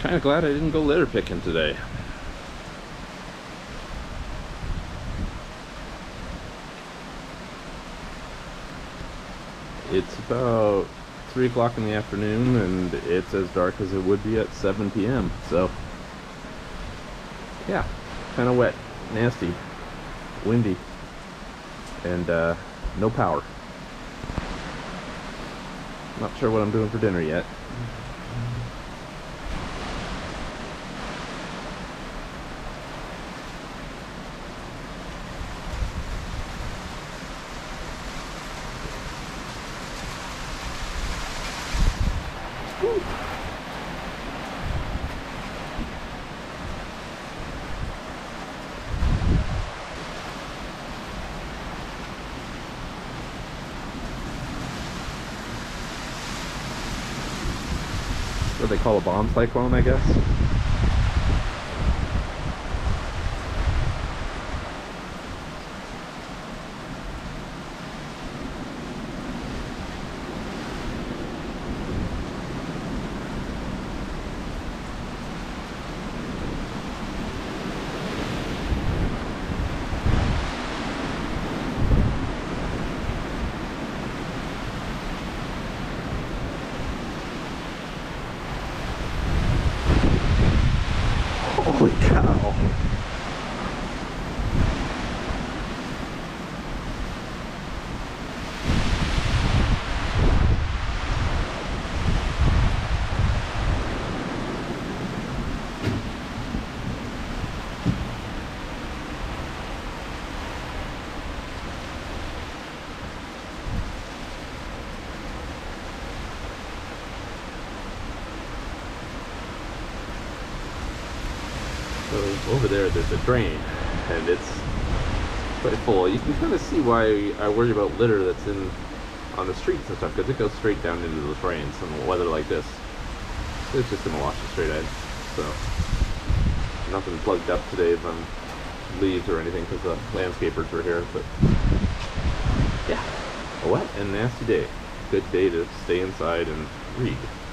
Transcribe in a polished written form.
Kind of glad I didn't go litter picking today. It's about 3 o'clock in the afternoon and it's as dark as it would be at 7 p.m. So, yeah, kind of wet, nasty, windy, and no power. Not sure what I'm doing for dinner yet. What they call a bomb cyclone, I guess. Holy cow. So over there's a drain, and it's quite full. You can kind of see why I worry about litter that's on the streets and stuff, because it goes straight down into those drains in weather like this. It's just gonna wash it straight in. So nothing plugged up today from leaves or anything because the landscapers were here. But yeah, a wet and nasty day. Good day to stay inside and read.